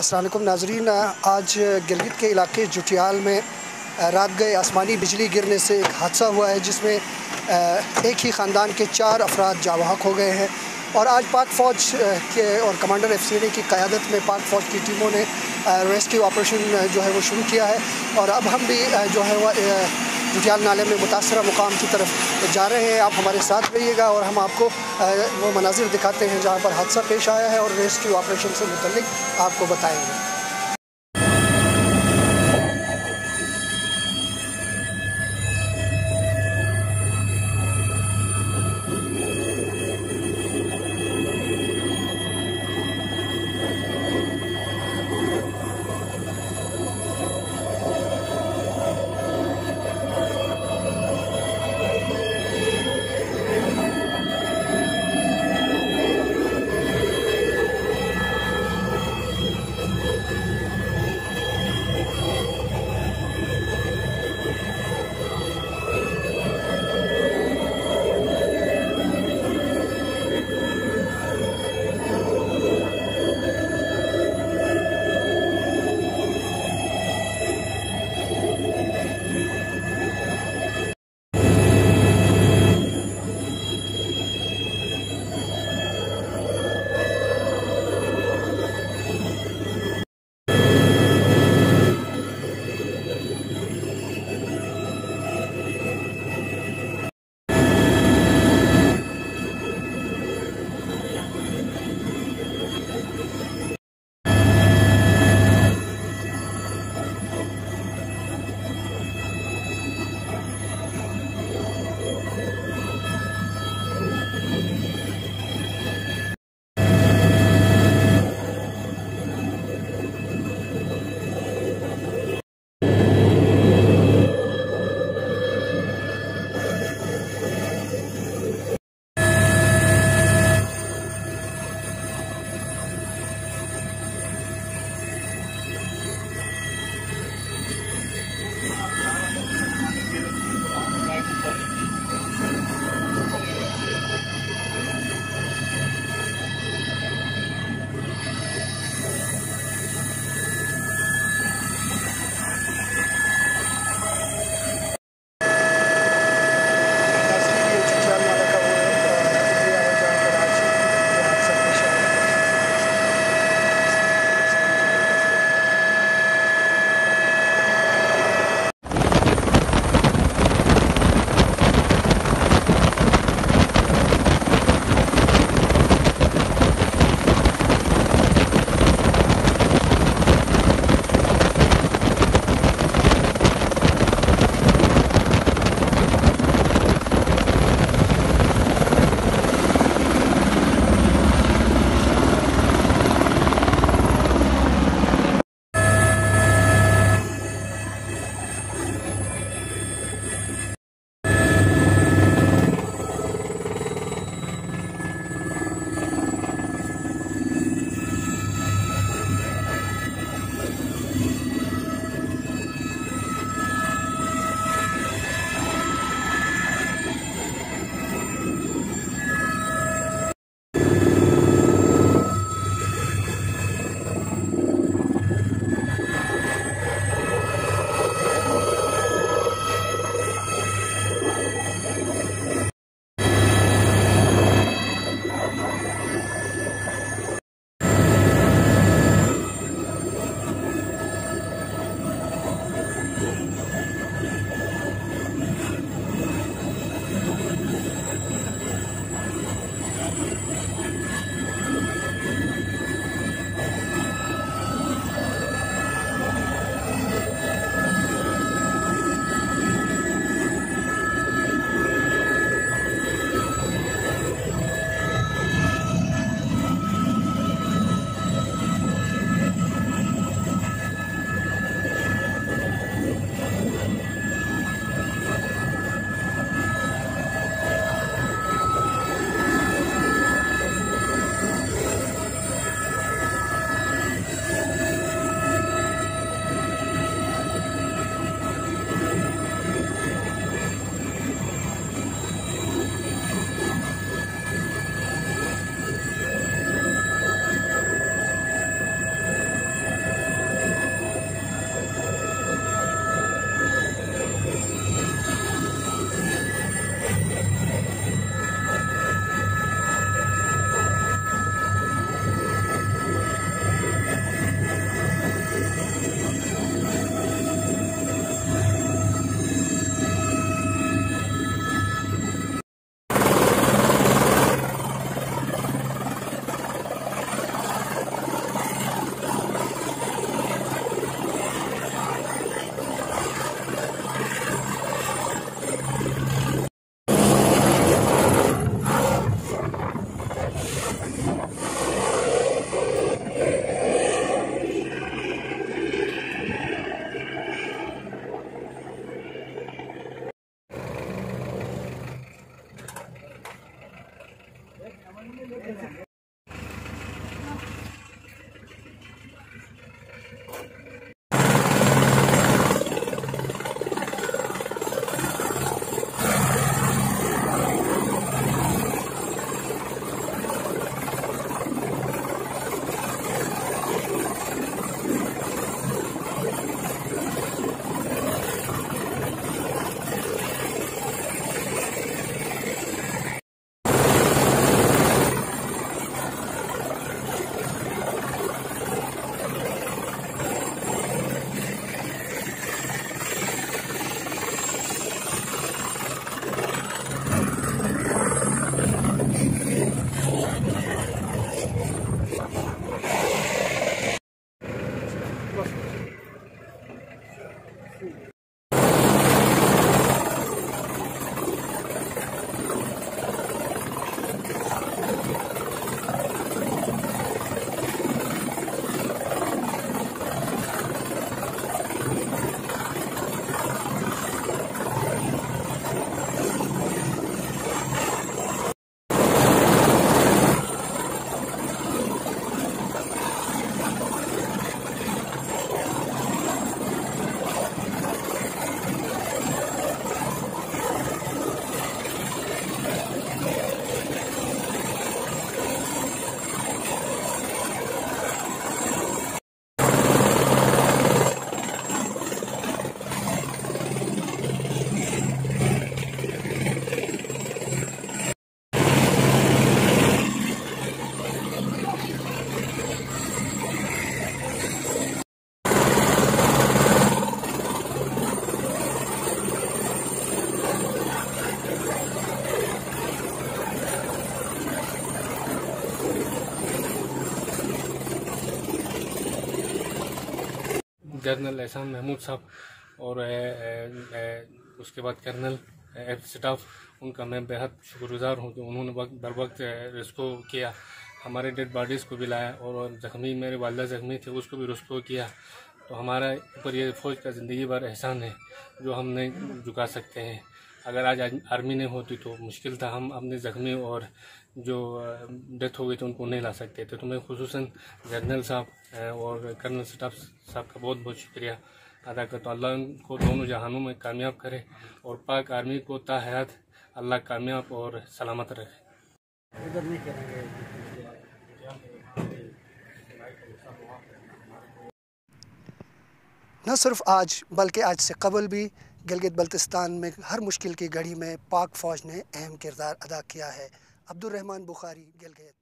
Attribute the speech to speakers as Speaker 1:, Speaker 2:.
Speaker 1: अस्सलाम वालेकुम नाज़रीन, आज गिलगित के इलाके जोटियाल में रात गए आसमानी बिजली गिरने से एक हादसा हुआ है जिसमें एक ही ख़ानदान के 4 अफराद जावाहक हो गए हैं। और आज पाक फ़ौज के और कमांडर FCA की क़यादत में पाक फ़ौज की टीमों ने रेस्क्यू ऑपरेशन जो है वो शुरू किया है। और अब हम भी जो है वह जोटियाल नाले में मुतासरा मुकाम की तरफ जा रहे हैं। आप हमारे साथ रहिएगा और हम आपको वो मनाजिर दिखाते हैं जहाँ पर हादसा पेश आया है और रेस्क्यू ऑपरेशन से मुतल्लिक आपको बताएँगे।
Speaker 2: जनरल एहसान महमूद साहब और उसके बाद कर्नल स्टाफ, उनका मैं बेहद शुक्रगुजार हूँ कि उन्होंने बर वक्त रेस्क्यू किया, हमारे डेड बॉडीज़ को भी लाया और ज़ख्मी, मेरे वालिदा ज़ख्मी थे, उसको भी रेस्क्यू किया। तो हमारा ऊपर ये फ़ौज का ज़िंदगी भर एहसान है जो हम नहीं झुका सकते हैं। अगर आज आर्मी नहीं होती तो मुश्किल था, हम अपने ज़ख्मी और जो डेथ हो गई थी उनको नहीं ला सकते थे। तो मैं खुसूसन जनरल साहब और कर्नल स्टाफ साहब का बहुत बहुत शुक्रिया अदा करता हूँ। अल्लाह उनको दोनों जहानों में कामयाब करे और पाक आर्मी को ताहयात अल्लाह कामयाब और सलामत रखे।
Speaker 1: न सिर्फ आज बल्कि आज से कबल भी गिलगित बल्तिस्तान में हर मुश्किल की घड़ी में पाक फ़ौज ने अहम किरदार अदा किया है। अब्दुल रहमान बुखारी, गिलगित।